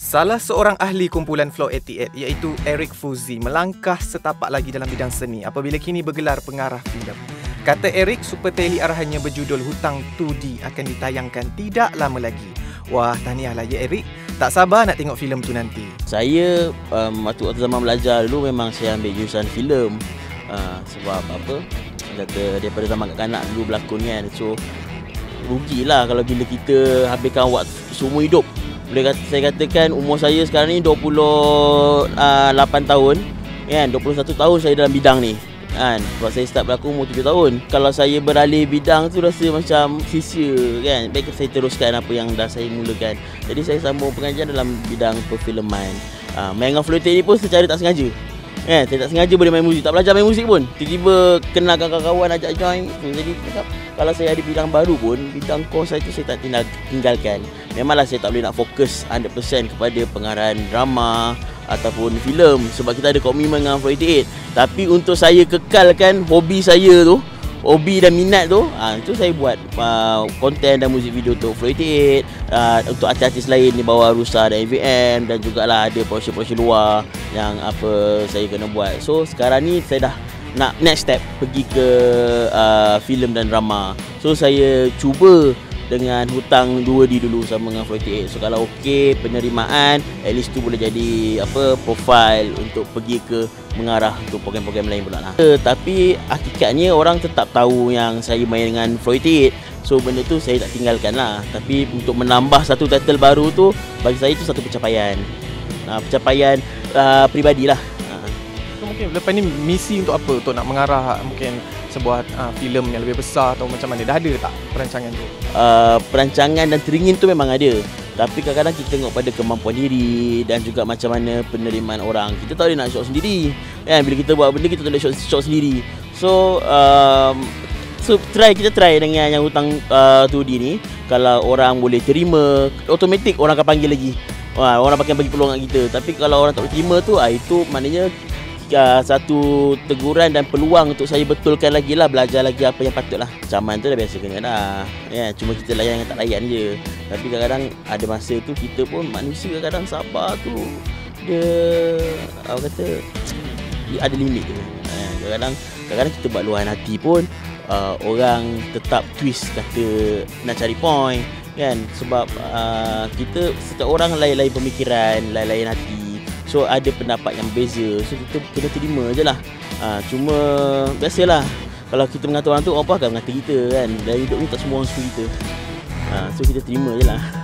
Salah seorang ahli kumpulan Floor 88 iaitu Eric Fuzzy melangkah setapak lagi dalam bidang seni apabila kini bergelar pengarah filem. Kata Eric, super teli arahannya berjudul Hutang 2D akan ditayangkan tidak lama lagi. Wah, tahniahlah ya Eric. Tak sabar nak tengok filem tu nanti. Saya waktu zaman belajar dulu memang saya ambil jurusan filem. Sebab apa? Kata daripada zaman kanak-kanak dulu berlakon kan. So rugilah kalau bila kita habiskan waktu seumur hidup. Saya katakan umur saya sekarang ni 28 tahun kan, 21 tahun saya dalam bidang ni kan. Sebab saya start berlakon umur 7 tahun. Kalau saya beralih bidang tu rasa macam sia-sia kan. Baik saya teruskan apa yang dah saya mulakan. Jadi saya sambung pengajian dalam bidang perfilman. Main dengan Floor 88 ni pun secara tak sengaja kan. Saya tak sengaja boleh main muzik, tak belajar main muzik pun. Tiba-tiba kenal kawan-kawan ajak join. Jadi kalau saya ada bidang baru pun, bidang course saya tu saya tak tinggalkan. Memanglah saya tak boleh nak fokus 100% kepada pengarahan drama ataupun filem sebab kita ada komitmen dengan Floor 88. Tapi untuk saya kekalkan hobi saya tu, hobi dan minat tu, itu saya buat konten dan muzik video untuk Floor 88, untuk artis-artis lain di bawah Rusa dan AVM, dan jugalah ada projek-projek luar yang apa saya kena buat. So sekarang ni saya dah nak next step pergi ke filem dan drama. So saya cuba dengan hutang 2D dulu sama dengan Floor 88. So kalau okey penerimaan, at least tu boleh jadi apa profile untuk pergi ke mengarah untuk program-program lain pula lah. Tapi hakikatnya orang tetap tahu yang saya main dengan Floor 88. So benda tu saya tak tinggalkan lah. Tapi untuk menambah satu title baru tu, bagi saya itu satu pencapaian. Pencapaian peribadilah. So, mungkin lepas ni misi untuk apa? Untuk nak mengarah mungkin sebuah filem yang lebih besar atau macam mana? Dah ada tak perancangan tu? Perancangan dan teringin tu memang ada. Tapi kadang-kadang kita tengok pada kemampuan diri dan juga macam mana penerimaan orang. Kita tahu dia nak shot sendiri kan? Bila kita buat benda kita boleh shot sendiri. So kita try dengan yang hutang 2D ni. Kalau orang boleh terima, automatik orang akan panggil lagi. Orang akan bagi peluang kat kita. Tapi kalau orang tak boleh terima tu, itu maknanya satu teguran dan peluang untuk saya betulkan lagi lah, belajar lagi apa yang patut lah. Caman tu dah biasa kena dah ya, cuma kita layan dengan tak layan je. Tapi kadang-kadang ada masa tu kita pun manusia kadang sabar tu dia kata dia ada limit dia. Kadang-kadang kita buat luahan hati pun orang tetap twist kata nak cari point kan. Sebab kita setiap orang lain-lain pemikiran, lain-lain hati. So ada pendapat yang beza. So kita kena terima je lah. Cuma biasalah kalau kita mengata orang tu, apa akan mengata kita kan. Dalam hidup ni tak semua orang suka kita. So kita terima je lah.